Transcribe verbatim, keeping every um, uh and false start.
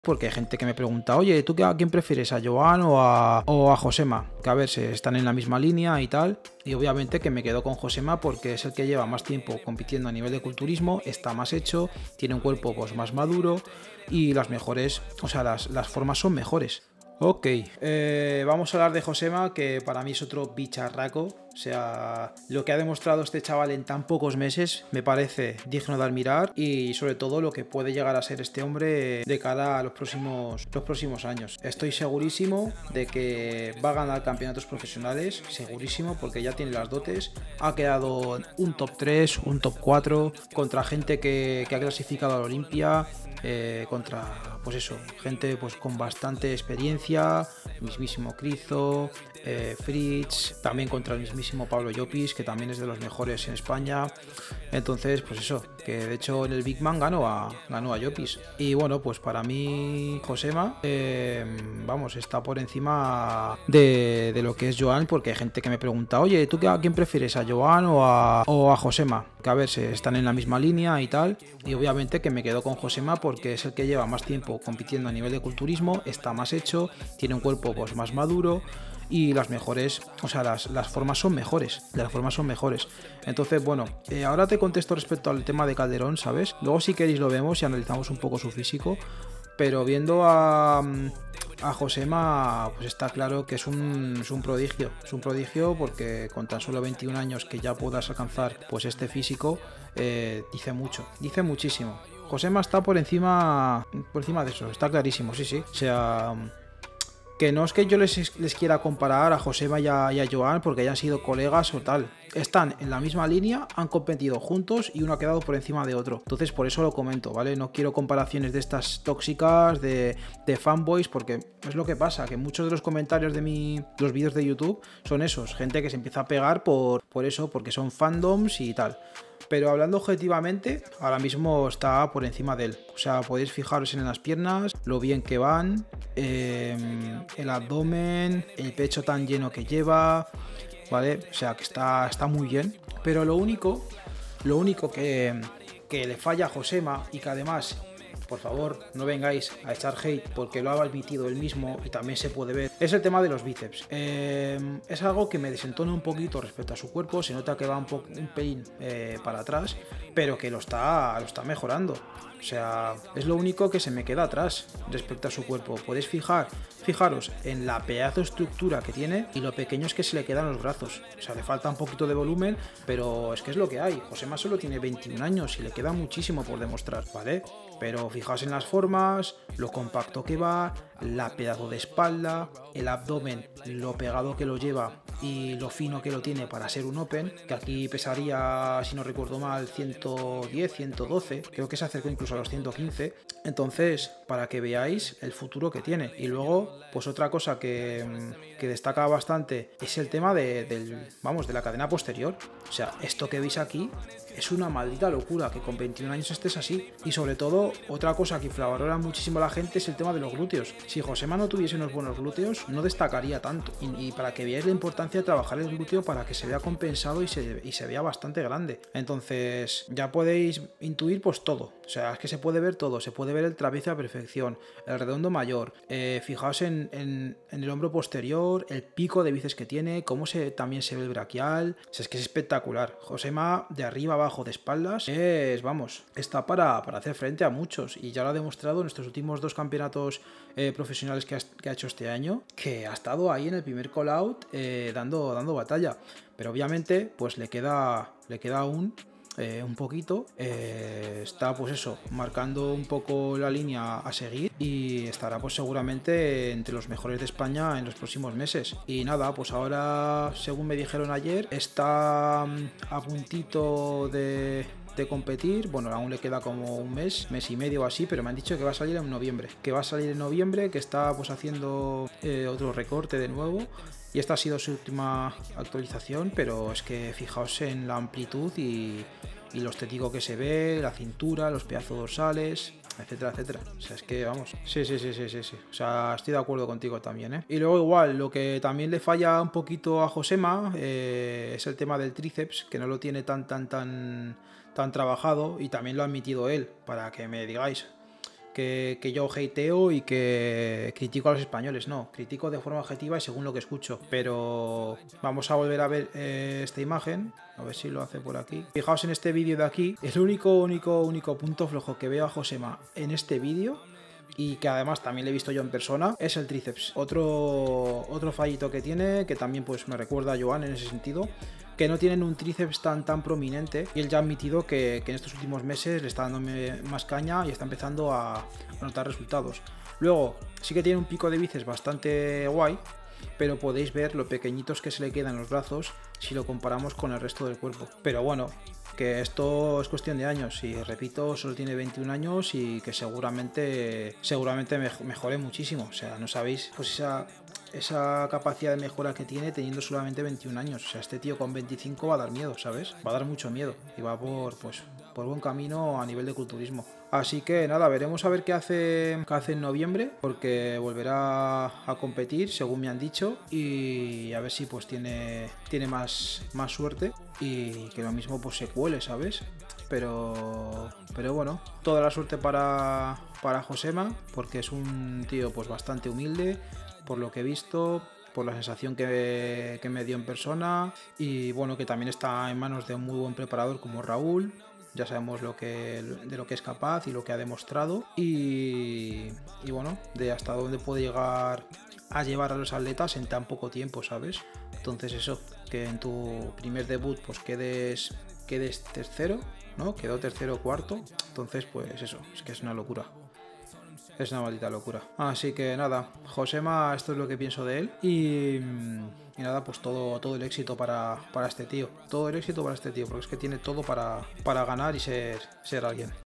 Porque hay gente que me pregunta, oye, ¿tú a quién prefieres? ¿A Joan o a, o a Josema? Que a ver, si están en la misma línea y tal. Y obviamente que me quedo con Josema porque es el que lleva más tiempo compitiendo a nivel de culturismo, está más hecho, tiene un cuerpo pues, más maduro y las mejores, o sea, las, las formas son mejores. Ok, eh, vamos a hablar de Josema, que para mí es otro bicharraco. O sea, lo que ha demostrado este chaval en tan pocos meses me parece digno de admirar y sobre todo lo que puede llegar a ser este hombre de cara a los próximos, los próximos años. Estoy segurísimo de que va a ganar campeonatos profesionales, segurísimo, porque ya tiene las dotes. Ha quedado un top tres, un top cuatro contra gente que, que ha clasificado a la Olimpia. Eh, contra, pues eso, gente pues con bastante experiencia, mismísimo Crizo, eh, Fritz, también contra el mismísimo Pablo Llopis, que también es de los mejores en España. Entonces, pues eso, que de hecho en el Big Man ganó a, ganó a Llopis. Y bueno, pues para mí Josema, eh, vamos, está por encima de, de lo que es Joan, porque hay gente que me pregunta, oye, ¿tú a quién prefieres? ¿A Joan o a, o a Josema? Que a ver, si están en la misma línea y tal. Y obviamente que me quedo con Josema porque es el que lleva más tiempo compitiendo a nivel de culturismo, está más hecho, tiene un cuerpo pues más maduro y las mejores, o sea, las, las formas son mejores, las formas son mejores. Entonces, bueno, eh, ahora te contesto respecto al tema de Calderón, ¿sabes? Luego si queréis lo vemos y analizamos un poco su físico, pero viendo a, a Josema, pues está claro que es un, es un prodigio, es un prodigio porque con tan solo veintiún años que ya puedas alcanzar pues este físico, eh, dice mucho, dice muchísimo. Josema está por encima, por encima de eso, está clarísimo, sí, sí. O sea, que no es que yo les, les quiera comparar a Josema y a, y a Joan porque hayan sido colegas o tal. Están en la misma línea, han competido juntos y uno ha quedado por encima de otro. Entonces por eso lo comento, ¿vale? No quiero comparaciones de estas tóxicas, de, de fanboys, porque es lo que pasa, que muchos de los comentarios de mi, los vídeos de YouTube son esos, gente que se empieza a pegar por, por eso, porque son fandoms y tal. Pero hablando objetivamente, ahora mismo está por encima de él. O sea, podéis fijaros en las piernas, lo bien que van, eh, el abdomen, el pecho tan lleno que lleva, ¿vale? O sea, que está, está muy bien. Pero lo único, lo único que, que le falla a Josema y que además, por favor, no vengáis a echar hate porque lo ha admitido él mismo y también se puede ver, es el tema de los bíceps. Eh, es algo que me desentona un poquito respecto a su cuerpo, se nota que va un, po un pelín eh, para atrás, pero que lo está, lo está mejorando. O sea, es lo único que se me queda atrás respecto a su cuerpo. Podéis fijar, fijaros en la pedazo estructura que tiene y lo pequeños que se le quedan los brazos. O sea, le falta un poquito de volumen, pero es que es lo que hay. Josema solo tiene veintiún años y le queda muchísimo por demostrar, ¿vale? Pero fijaos en las formas, lo compacto que va, la pedazo de espalda, el abdomen, lo pegado que lo lleva y lo fino que lo tiene para ser un open, que aquí pesaría, si no recuerdo mal, ciento diez, ciento doce, creo que se acercó incluso a los ciento quince. Entonces, para que veáis el futuro que tiene. Y luego, pues otra cosa que, que destaca bastante es el tema de, del, vamos, de la cadena posterior. O sea, esto que veis aquí es una maldita locura que con veintiún años estés así. Y sobre todo, otra cosa que infravalora muchísimo a la gente es el tema de los glúteos. Si Josema no tuviese unos buenos glúteos, no destacaría tanto. Y, y para que veáis la importancia de trabajar el glúteo para que se vea compensado y se, y se vea bastante grande. Entonces, ya podéis intuir pues todo. O sea, es que se puede ver todo. Se puede ver el trapecio a perfección, el redondo mayor. Eh, fijaos en, en, en el hombro posterior, el pico de bíceps que tiene, cómo se, también se ve el braquial. O sea, es que es espectacular. Josema, de arriba abajo, de espaldas, es, vamos, está para, para hacer frente a muchos. Y ya lo ha demostrado en estos últimos dos campeonatos eh, profesionales que ha, que ha hecho este año, que ha estado ahí en el primer call out eh, dando, dando batalla. Pero obviamente, pues le queda, le queda aún Eh, un poquito, eh, está pues eso, marcando un poco la línea a seguir y estará pues seguramente entre los mejores de España en los próximos meses. Y nada, pues ahora, según me dijeron ayer, está a puntito de, de competir. Bueno, aún le queda como un mes, mes y medio o así, pero me han dicho que va a salir en noviembre, que va a salir en noviembre, que está pues haciendo eh, otro recorte de nuevo. Y esta ha sido su última actualización, pero es que fijaos en la amplitud y, y lo estético que se ve, la cintura, los pedazos dorsales, etcétera, etcétera. O sea, es que vamos, sí, sí, sí, sí, sí, sí. O sea, estoy de acuerdo contigo también, ¿eh? Y luego igual, lo que también le falla un poquito a Josema eh, es el tema del tríceps, que no lo tiene tan, tan, tan, tan trabajado y también lo ha admitido él, para que me digáis. que, que yo hateo y que critico a los españoles. No, critico de forma objetiva y según lo que escucho. Pero vamos a volver a ver eh, esta imagen. A ver si lo hace por aquí. Fijaos en este vídeo de aquí. El único, único, único punto flojo que veo a Josema en este vídeo, y que además también le he visto yo en persona, es el tríceps. Otro, otro fallito que tiene, que también pues me recuerda a Joan en ese sentido, que no tienen un tríceps tan tan prominente, y él ya ha admitido que, que en estos últimos meses le está dando más caña y está empezando a, a notar resultados. Luego sí que tiene un pico de bíceps bastante guay, pero podéis ver lo pequeñitos que se le quedan los brazos si lo comparamos con el resto del cuerpo. Pero bueno, que esto es cuestión de años, y repito, solo tiene veintiún años y que seguramente seguramente mejore muchísimo. O sea, no sabéis pues esa, esa capacidad de mejora que tiene teniendo solamente veintiún años. O sea, este tío con veinticinco va a dar miedo, ¿sabes? Va a dar mucho miedo y va por, pues, por buen camino a nivel de culturismo. Así que nada, veremos a ver qué hace, qué hace en noviembre, porque volverá a competir, según me han dicho, y a ver si pues tiene, tiene más, más suerte y que lo mismo pues se cuele, ¿sabes? Pero, pero bueno, toda la suerte para, para Josema, porque es un tío pues bastante humilde, por lo que he visto, por la sensación que, que me dio en persona, y bueno, que también está en manos de un muy buen preparador como Raúl. Ya sabemos lo que, de lo que es capaz y lo que ha demostrado, y, y bueno, de hasta dónde puede llegar a llevar a los atletas en tan poco tiempo, ¿sabes? Entonces eso, que en tu primer debut pues quedes, quedes tercero, ¿no? Quedó tercero o cuarto, entonces pues eso, es que es una locura. Es una maldita locura. Así que nada, Josema, esto es lo que pienso de él. Y, y nada, pues todo, todo el éxito para, para este tío. Todo el éxito para este tío, porque es que tiene todo para, para ganar y ser, ser alguien.